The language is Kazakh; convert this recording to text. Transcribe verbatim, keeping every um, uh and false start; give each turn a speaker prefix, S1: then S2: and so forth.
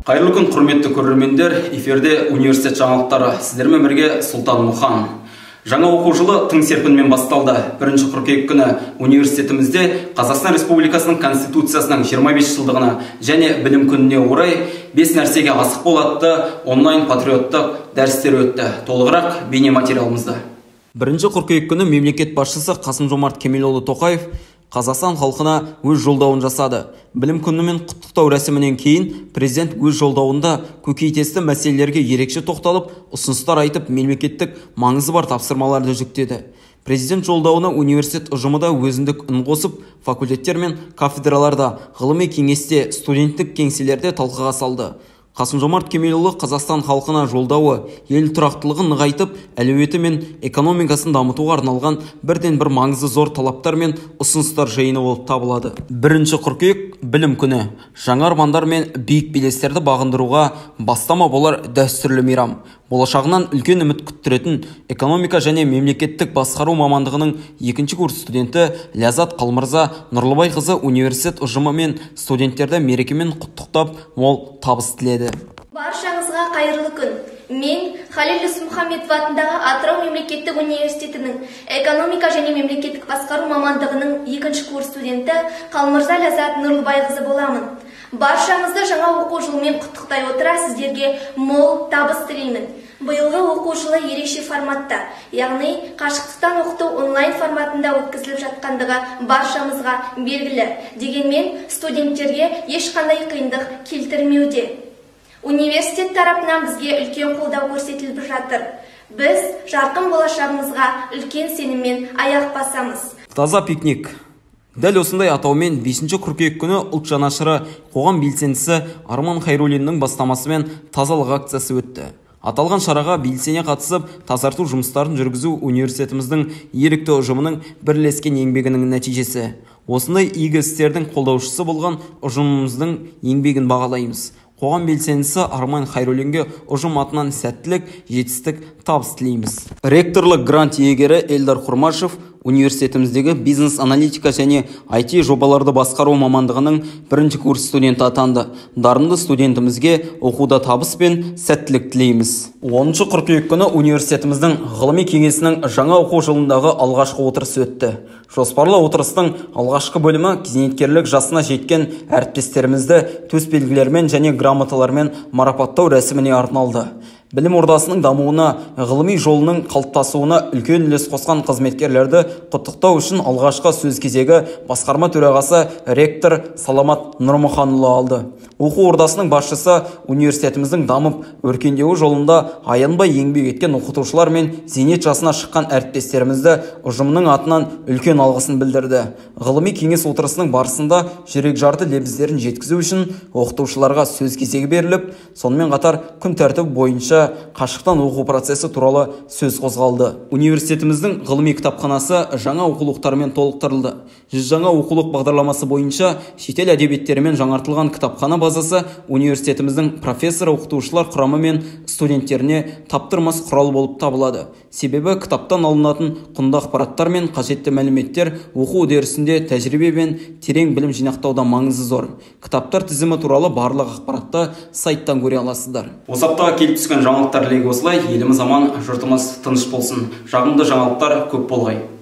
S1: Қайырлы күн, құрметті көрермендер, эфирде университет жаңалықтары. Сіздермен бірге Сұлтан Мұхан. Жаңа оқу жылы тың серпінмен басталды. Бірінші қыркүйек күні университетімізде Қазақстан Республикасының Конституциясының жиырма бес жылдығына және білім күніне орай бес нәрсеге асық болатты онлайн патриоттық дәрістер өтті. Толығырақ бейне материалымызда. Бірінші қыркүйек күні мемлекет басшысы Қасым-Жомарт Кемелұлы Тоқаев Қазақстан халқына өз жолдауын жасады. Білім күнімен құттықтау рәсімінен кейін президент өз жолдауында көкейтесті мәселелерге ерекше тоқталып, ұсыныстар айтып, мемлекеттік маңызы бар тапсырмаларды жүктеді. Президент жолдауына университет ұжымы да өзіндік үн қосып, факультеттер мен кафедраларда, ғылыми кеңесте, студенттік кеңселерде талқыға салды. Қасым-Жомарт Кемелұлы Қазақстан халқына жолдауы ел тұрақтылығын нығайтып, әлеуеті мен экономикасын дамытуға арналған бірден бір маңызы зор талаптар мен ұсыныстар жиыны болып табылады. Бірінші қыркүйек білім күні. Жаңа армандар мен биік белестерді бағындыруға бастама болар дәстүрлі мейрам. Болашағынан үлкен үміт күттіретін экономика және мемлекеттік басқару мамандығының екінші курс студенті Ляззат Қалмырза Нұрлыбайқызы университет ұжымы мен студенттерді мерекемен құттықтап, мол табыс тіледі.
S2: Баршаңызға қайырлы күн. Мен Халил Исмұхамедов атындағы Атырау мемлекеттік университетінің экономика және мемлекеттік басқару мамандығының екінші курс студенті Қалмырза Ляззат Нұрлыбайқызы боламын. Баршаңызды жаңа оқу жылымен құттықтай отыра сіздерге мол табыс тілеймін. Биылғы оқу жылы ерекше форматта, яғни қашықтықтан оқыту онлайн форматында өткізіліп жатқандығы баршамызға белгілі. Дегенмен студенттерге ешқандай қиындық келтірмеуде. Университет тарапынан бізге үлкен қолдау көрсетіліп жатыр. Біз жарқын болашағымызға үлкен сеніммен аяқ басамыз.
S1: Таза пикник. Дәл осындай атаумен бесінші қыркүйек күні ұлт жанашыры қоғам белсендісі Арман Хайруллиннің бастамасымен тазалық акциясы өтті. Аталған шараға белсене қатысып, тазарту жұмыстарын жүргізу университетіміздің ерікті ұжымының бірлескен еңбегінің нәтижесі. Осындай игі істердің қолдаушысы болған ұжымымыздың еңбегін бағалаймыз. Қоғам белсендісі Арман Хайруллинге ұжым атынан сәттілік, жетістік, табыс тілейміз. Ректорлық грант иегері Эльдар Құрмашев университетіміздегі бизнес-аналитика және ай ти жобаларды басқару мамандығының бірінші курс студенті атанды. Дарынды студентімізге оқуда табыс пен сәттілік тілейміз. оныншы қыркүйек күні университетіміздің ғылыми кеңесінің жаңа оқу жылындағы алғашқы отырысы өтті. Жоспарлы отырыстың алғашқы бөлімі зейнеткерлік жасына жеткен әріптестерімізді төсбелгілермен және грамоталармен марапаттау рәсіміне арналды. Білім ордасының дамуына, ғылыми жолының қалыптасуына үлкен үлес қосқан қызметкерлерді құттықтау үшін алғашқы сөз кезегі басқарма төрағасы ректор Саламат Нұрмұханұлы алды. Оқу ордасының басшысы университетіміздің дамып өркендеуі жолында аянбай еңбек еткен оқытушылар мен зейнет жасына шыққан әріптестерімізді ұжымның атынан үлкен алғысын білдірді. Ғылыми кеңес отырысының барысында жүрек жарды лебіздерін жеткізу үшін оқытушыларға сөз кезегі беріліп, сонымен қатар күн тәртібі бойынша қашықтан оқу процесі туралы сөз қозғалды. Университетіміздің ғылыми кітапханасы жаңа оқулықтармен толықтырылды. Жүз жаңа оқулық бағдарламасы бойынша шетел әдебиеттерімен жаңартылған кітапхана базасы университетіміздің профессор оқытушылар құрамы мен студенттеріне таптырмас құрал болып табылады. Себебі кітаптан алынатын құнды ақпараттар мен қажетті мәліметтер оқу үдерісінде тәжірибе мен терең білім жинақтауда маңызы зор. Кітаптар тізімі туралы барлық ақпаратты сайттан көре аласыздар. Осы аптаға келіп түскен жаңалықтар легі осылай. Еліміз аман, жұртымыз тыныш болсын. Жағымды жаңалықтар көп болғай.